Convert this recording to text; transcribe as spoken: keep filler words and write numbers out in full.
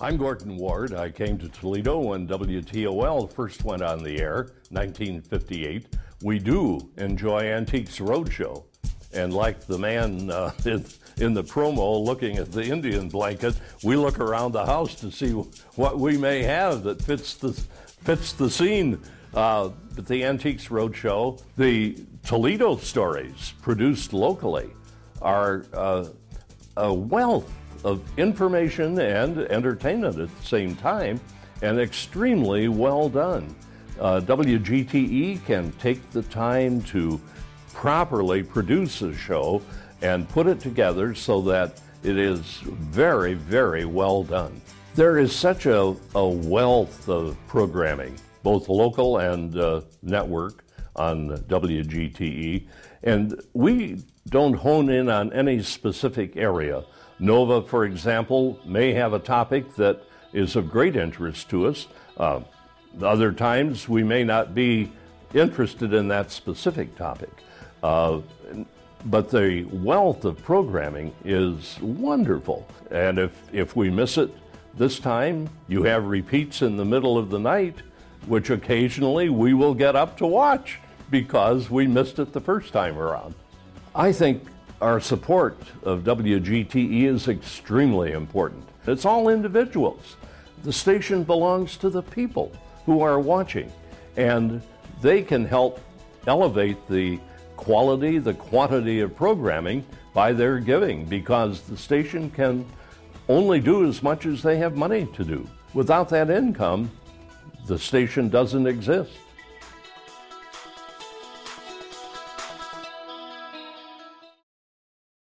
I'm Gordon Ward. I came to Toledo when W T O L first went on the air, nineteen fifty-eight. We do enjoy Antiques Roadshow. And like the man uh, in, in the promo looking at the Indian blanket, we look around the house to see what we may have that fits the, fits the scene. Uh, at the Antiques Roadshow, the Toledo stories produced locally are uh, a wealth of information and entertainment at the same time, and extremely well done. Uh, W G T E can take the time to properly produce a show and put it together so that it is very, very well done. There is such a, a wealth of programming, both local and uh, network, on W G T E, and we don't hone in on any specific area. Nova, for example, may have a topic that is of great interest to us. Uh, other times, we may not be interested in that specific topic. Uh, but the wealth of programming is wonderful. And if, if we miss it this time, you have repeats in the middle of the night, which occasionally we will get up to watch because we missed it the first time around. I think our support of W G T E is extremely important. It's all individuals. The station belongs to the people who are watching, and they can help elevate the quality, the quantity of programming by their giving, because the station can only do as much as they have money to do. Without that income, the station doesn't exist.